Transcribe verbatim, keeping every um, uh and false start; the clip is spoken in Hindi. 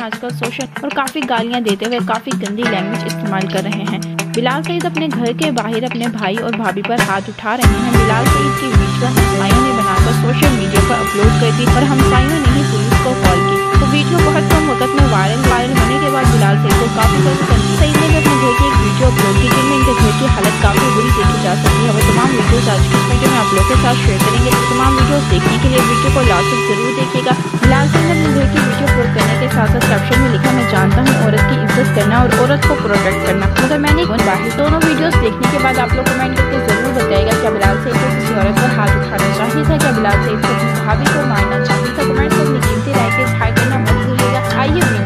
आजकल सोशल और काफ़ी गालियां देते हुए काफ़ी गंदी लैंग्वेज इस्तेमाल कर रहे हैं। बिलाल सईद अपने घर के बाहर अपने भाई और भाभी पर हाथ उठा रहे हैं। बिलाल सईद की वीडियो हमसायों ने बनाकर सोशल मीडिया पर अपलोड कर दी और हमसायों ने ही पुलिस को कॉल की। तो वीडियो बहुत कम वक्त में वायरल वायरल होने के बाद बिलाल सईद को काफ़ी पसंद सईद ने अपने घर की एक वीडियो अपलोड की जिनमें इनके घर की हालत काफ़ी बुरी देखी जा सकती है। वो तमाम वीडियोस आज की इस वीडियो में आप लोगों के साथ शेयर करेंगे। तो तमाम वीडियोस देखने के लिए वीडियो को लास्ट तक जरूर देखिएगा। बिलाल सईद ने अपने घर की वीडियो अपलोड करने के साथ साथ कैप्शन में लिखा, मैं जानता हूँ औरत की इज्जत करना और औरत को प्रोटेक्ट करना, मगर मैंने बाहर दोनों वीडियोस देखने के बाद आप लोग कमेंट करके जरूर बताइएगा क्या बिलाल सईद को किसी औरत पर हाथ उठाना चाहिए था, क्या बिलाल सईद को अपनी भाभी को मारना चाहिए था। कमेंट में अपनी कीमती राय के हाई करना मत भूलिएगा। आइए